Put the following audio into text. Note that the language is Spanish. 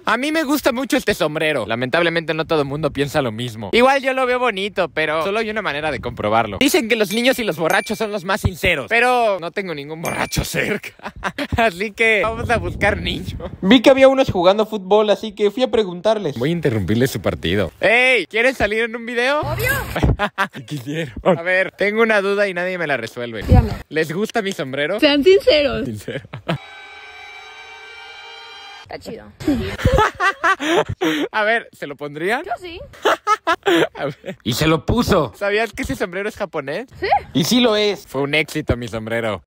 A mí me gusta mucho este sombrero. Lamentablemente no todo el mundo piensa lo mismo. Igual yo lo veo bonito, pero solo hay una manera de comprobarlo. Dicen que los niños y los borrachos son los más sinceros, pero no tengo ningún borracho cerca. Así que vamos a buscar niños. Vi que había unos jugando fútbol, así que fui a preguntarles. Voy a interrumpirle su partido. ¡Ey! ¿Quieren salir en un video? Obvio. Quisieron. A ver, tengo una duda y nadie me la resuelve. Dígame. ¿Les gusta mi sombrero? Sean sinceros. Sincero. Está chido. A ver, ¿se lo pondrían? Yo sí. A ver. Y se lo puso. ¿Sabías que ese sombrero es japonés? Sí. Y sí lo es. Fue un éxito mi sombrero.